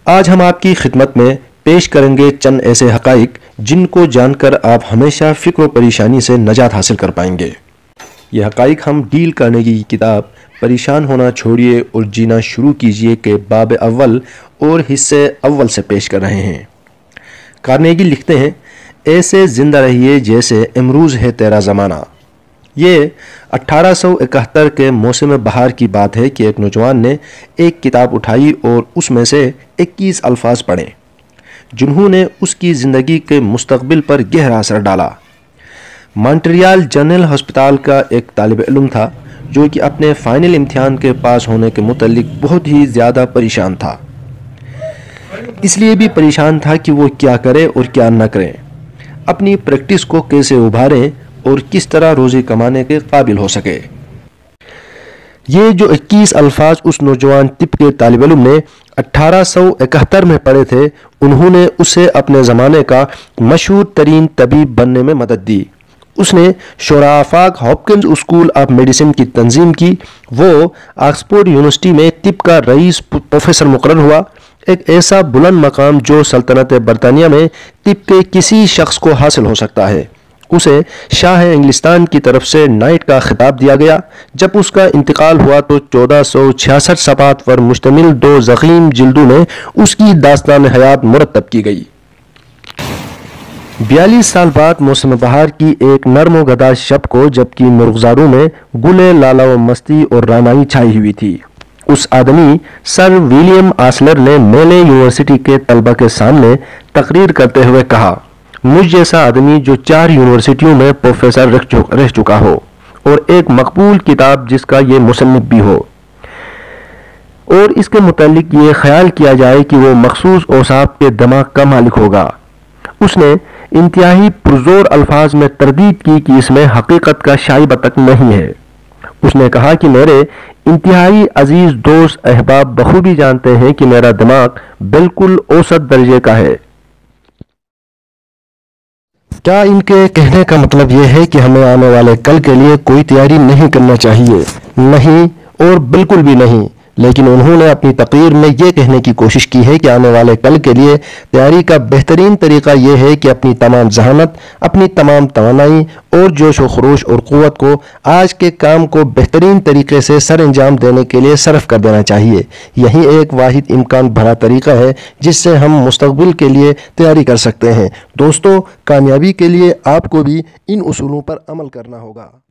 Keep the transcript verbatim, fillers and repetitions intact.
آج ہم آپ کی خدمت میں پیش کریں گے چند ایسے حقائق جن کو جان کر آپ ہمیشہ فکر و پریشانی سے نجات حاصل کر پائیں گے۔ یہ حقائق ہم ڈیل کارنیگی کی کتاب پریشان ہونا چھوڑیے اور جینا شروع کیجیے کے باب اول اور حصے اول سے پیش کر رہے ہیں۔ کارنیگی لکھتے ہیں، ایسے زندہ رہیے جیسے امروز ہے تیرا زمانہ۔ یہ اٹھارہ سو اکہتر کے موسم بہار کی بات ہے کہ ایک نوجوان نے ایک کتاب اٹھائی اور اس میں سے اکیس الفاظ پڑھے جنہوں نے اس کی زندگی کے مستقبل پر گہرا اثر ڈالا۔ مانٹریال جنرل ہسپتال کا ایک طالب علم تھا جو کہ اپنے فائنل امتحان کے پاس ہونے کے متعلق بہت ہی زیادہ پریشان تھا۔ اس لیے بھی پریشان تھا کہ وہ کیا کرے اور کیا نہ کرے، اپنی پریکٹس کو کیسے ابھارے اور کس طرح روزی کمانے کے قابل ہو سکے۔ یہ جو اکیس الفاظ اس نوجوان طب کے طالب علم نے اٹھارہ سو اکہتر میں پڑھے تھے، انہوں نے اسے اپنے زمانے کا مشہور ترین طبیب بننے میں مدد دی۔ اس نے شورا آفاق ہاپکنز اسکول آف میڈیسن کی تنظیم کی۔ وہ آکسفورڈ یونیورسٹی میں طب کا رئیس پروفیسر مقرر ہوا، ایک ایسا بلند مقام جو سلطنت برطانیہ میں طب کے کسی شخص کو حاصل ہو سکتا ہے۔ اسے شاہ انگلستان کی طرف سے نائٹ کا خطاب دیا گیا۔ جب اس کا انتقال ہوا تو چودہ سو چھیاسٹھ صفحات پر مشتمل دو ضخیم جلدوں میں اس کی داستان حیات مرتب کی گئی۔ بیالیس سال بعد موسم بہار کی ایک نرم و گداز شب کو جبکہ مرغزاروں میں گلے لالا و مستی اور رعنائی چھائی ہوئی تھی، اس آدمی سر ولیم آسلر نے میلے یونیورسٹی کے طلبہ کے سامنے تقریر کرتے ہوئے کہا، مجھ جیسا آدمی جو چار یونیورسٹیوں میں پروفیسر رہ چکا ہو اور ایک مقبول کتاب جس کا یہ مصنف بھی ہو، اور اس کے متعلق یہ خیال کیا جائے کہ وہ مخصوص اوصاف کے دماغ کا مالک ہوگا۔ اس نے انتہائی پرزور الفاظ میں تردید کی کہ اس میں حقیقت کا شائبہ تک نہیں ہے۔ اس نے کہا کہ میرے انتہائی عزیز دوست احباب بخوبی جانتے ہیں کہ میرا دماغ بالکل اوسط درجے کا ہے۔ کیا ان کے کہنے کا مطلب یہ ہے کہ ہمیں آنے والے کل کے لیے کوئی تیاری نہیں کرنا چاہیے؟ نہیں، اور بالکل بھی نہیں۔ لیکن انہوں نے اپنی تقریر میں یہ کہنے کی کوشش کی ہے کہ آنے والے کل کے لیے تیاری کا بہترین طریقہ یہ ہے کہ اپنی تمام ذہانت، اپنی تمام توانائی اور جوش و خروش اور قوت کو آج کے کام کو بہترین طریقے سے سر انجام دینے کے لیے صرف کر دینا چاہیے۔ یہی ایک واحد امکان بھرا طریقہ ہے جس سے ہم مستقبل کے لیے تیاری کر سکتے ہیں۔ دوستو، کامیابی کے لیے آپ کو بھی ان اصولوں پر عمل کرنا ہوگا۔